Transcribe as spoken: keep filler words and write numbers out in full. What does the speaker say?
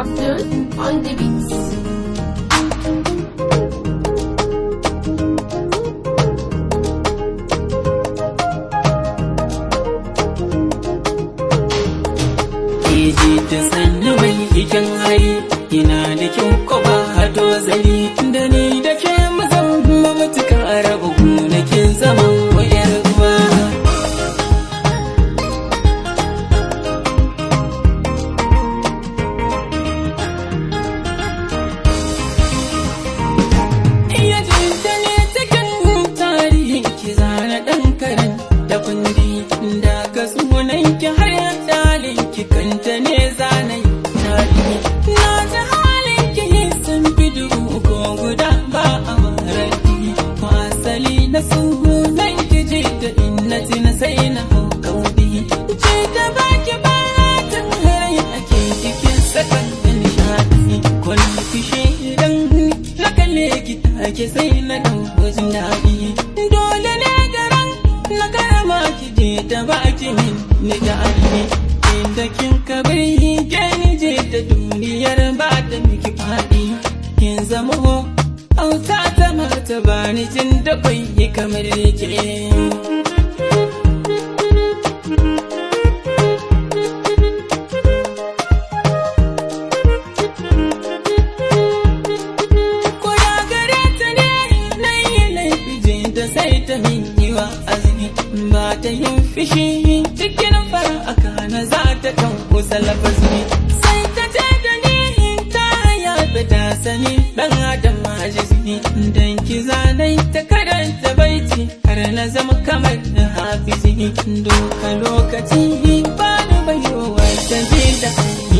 Abdul on the beats. Keji ta sannu mai ikin hari, ina da kyau ko ba hado zali, da ni da ke mazan matuka rabu gonakin zaman wayar uwa. Iya jinta ne cikin tarihin ki zana ɗan karen da kundi, da ka sunan ki har ya dalin ki kanta ne zanai tarihi. Na ji halin ki yi sun fi dubu ko guda ba a maradi, ko asali na sunan ki ji da innati na sai na hau kaudi. Ce ta baki batin harai ake cikin sakan da nishadi, kwalli fishe idan na kalle ki take sai na dau jin daɗi. Dole ne garan na karama ki je ta baki min ni da alli, inda kin kabiri ke ni je da duniyar ba ta miki faɗi. Kin zama auta ta mata ba ni jin da kwai kamar ke. Sai ta min yi wa azumi ba ta yin fishi cikin fara aka na za ta kan kusa lafazi. Sai ta ce da ni ta yabe ta sani dan adam majizi, dan ki zanai ta karanta baiti har na zama kamar da hafizi. Doka lokaci ba ni bayo wata ji da